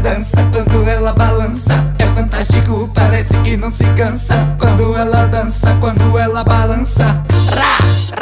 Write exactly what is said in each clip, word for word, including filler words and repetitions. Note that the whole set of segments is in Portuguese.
dança, quando ela balança. É fantástico, parece que não se cansa. Quando ela dança, quando ela balança. Rá,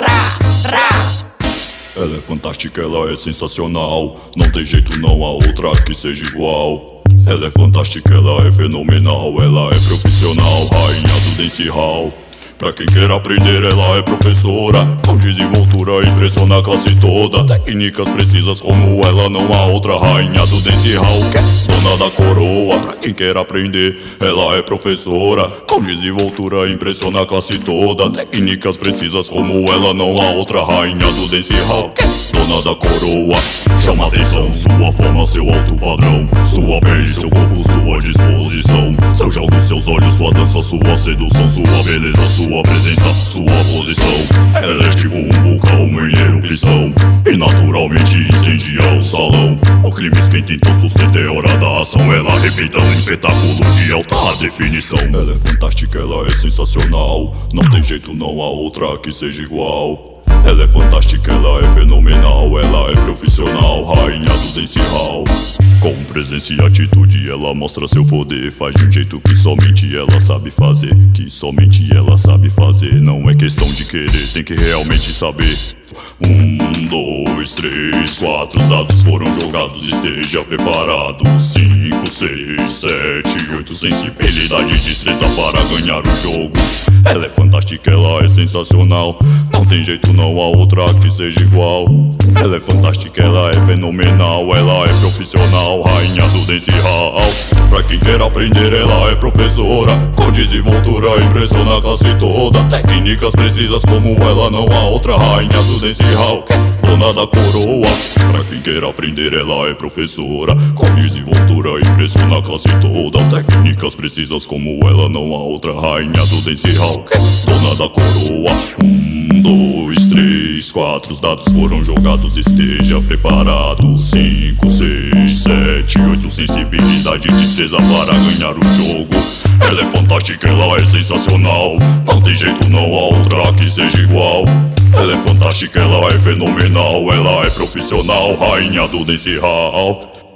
rá, rá. Ela é fantástica, ela é sensacional. Não tem jeito, não há outra que seja igual. Ela é fantástica, ela é fenomenal. Ela é profissional, rainha do dancehall. Pra quem quer aprender, ela é professora. Com desenvoltura, impressiona a classe toda. Técnicas precisas como ela, não há outra. Rainha do dancehall, dona da coroa. Pra quem quer aprender, ela é professora. Com desenvoltura, impressiona a classe toda. Técnicas precisas como ela, não há outra. Rainha do dancehall, dona da coroa. Chama atenção, sua fama, seu alto padrão. Sua pele, seu corpo, sua disposição. Seu jogo, seus olhos, sua dança, sua sedução. Sua beleza, sua Sua presença, sua posição. Ela é tipo um vulcão em erupção e naturalmente incendia o salão. O clima esquenta, então sustenta é hora da ação. Ela arrebenta um espetáculo de alta definição. Ela é fantástica, ela é sensacional. Não tem jeito, não há outra que seja igual. Ela é fantástica, ela é fenomenal. Ela é profissional, rainha do dancehall. Com presença e atitude ela mostra seu poder. Faz de um jeito que somente ela sabe fazer. Que somente ela sabe fazer. Não é questão de querer, tem que realmente saber. Um, dois, três, quatro, os dados foram jogados, esteja preparado. Cinco, seis, sete, oito, sensibilidade e destreza para ganhar o jogo. Ela é fantástica, ela é sensacional. Não tem jeito, não há outra que seja igual. Ela é fantástica, ela é fenomenal. Ela é profissional, rainha do dancehall. Pra quem quer aprender, ela é professora. Com desenvoltura, impressiona a classe toda. Técnicas precisas como ela, não há outra. Rainha do dancehall, dona da coroa. Pra quem quer aprender, ela é professora. Com desenvoltura, impressiona a classe toda. Técnicas precisas como ela, não há outra. Rainha do dancehall, dona da coroa. Um, dois, três, quatro, os dados foram jogados, esteja preparado. Cinco, seis, sete, oito, sensibilidade e destreza para ganhar o jogo. Ela é fantástica, ela é sensacional. Não tem jeito, não há outra que seja igual. Ela é fantástica, ela é fenomenal. Ela é profissional, rainha do dancehall.